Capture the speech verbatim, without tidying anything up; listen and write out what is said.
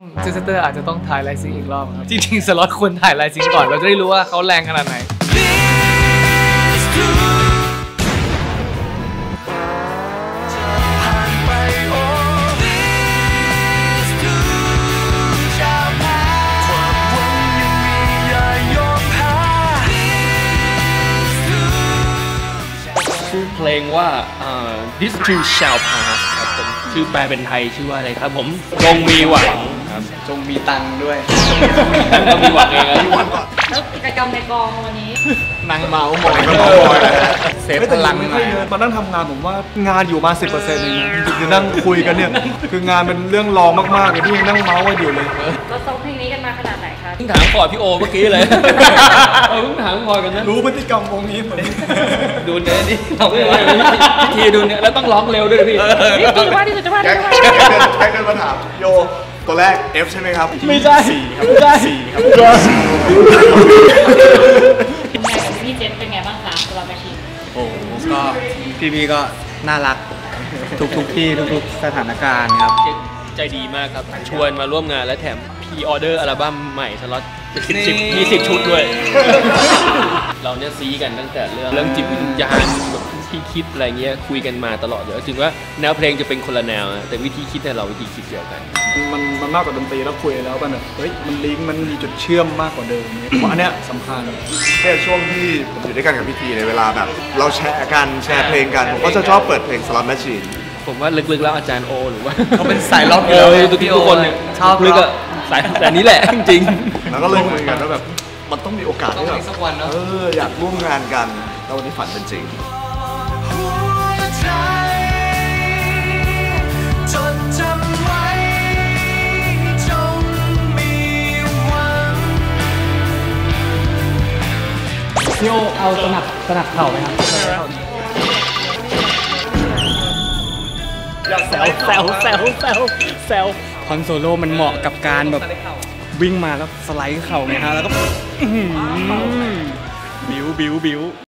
เจสเตอร์อาจจะต้องถ่ายไลซิงอีกรอบครับจริงๆสล็อตควรถ่ายไลซิงก่อนเราจะได้รู้ว่าเขาแรงขนาดไหนชื่อเพลงว่า This Too Shall Pass ครับผมชื่อแปลเป็นไทยชื่อว่าอะไรครับผมจงมีหวังครับจงมีตังด้วยต้องมีหวังเองนะแล้วกิจกรรมในกองวันนี้นั่งเมาส์มอยเซฟพลังหน่อยมานั่งทำงานผมว่างานอยู่มา สิบเปอร์เซ็นต์ เองนะจะนั่งคุยกันเนี่ยคืองานเป็นเรื่องรองมากๆเลยที่ยังนั่งเมาส์กันอยู่เลยเราซ้อมเพลงนี้กันมาขนาดไหนคะเพิ่งถามก่อนพี่โอเมื่อกี้เลยเพิ่งถามก่อนกันนะรู้พฤติกรรมวงนี้เหมือนดูเนื้อนี่เราไม่ว่าพิธีดูเนื้อแล้วต้องร้องเร็วด้วยพี่นี่คือว่าที่สุดจะว่าที่สุดแค่เดินมาถามโยตัวแรก F ใช่ไหมครับไม่ใช่สี่ครับสี่ครับพี่เจนเป็นไงบ้างคะสำหรับแมชชีนโอ้ก็พี่ๆก็น่ารักทุกๆที่ทุกๆสถานการณ์ครับใจดีมากครับชวนมาร่วมงานและแถมพรีออเดอร์อัลบั้มใหม่สล็อตสิบสิบยี่สิบชุดด้วยเราเนี่ยซีกันตั้งแต่เรื่องเรื่องจิตวิญญาณที่คิดอะไรเงี้ยคุยกันมาตลอดเลยถึงว่าแนวเพลงจะเป็นคนละแนวแต่วิธีคิดเนี่ยเราวิธีคิดเดียวกันมันมันมากกว่าดนตรีแล้วคุยแล้วมันแบบเฮ้ยมันลิงก์มันมีจุดเชื่อมมากกว่าเดิมเพราะอันเนี้ยสำคัญแค่ช่วงที่ผมอยู่ด้วยกันกับพี่ทีในเวลาแบบเราแชร์กันแชร์เพลงกันผมก็จะชอบเปิดเพลง Slot Machine ผมว่าลึกๆแล้วอาจารย์โอหรือว่าเขาเป็นสายล็อกอยู่แล้วทุกคนเนี่ยชอบลึกอะสายแต่นี้แหละจริงแล้วก็เลยคุยกันว่าแบบมันต้องมีโอกาสที่แบบเอออยากร่วมงานกันแล้ววันนี้ฝันเป็นจริงพี่โอเอาสนับสนับเข่าไหมครับแซวแซวแซวแซวแซวคอนโซโล่มันเหมาะกับการแบบวิ่งมาแล้วสไลด์เข่าไงฮะแล้วก็บิวบิวบิว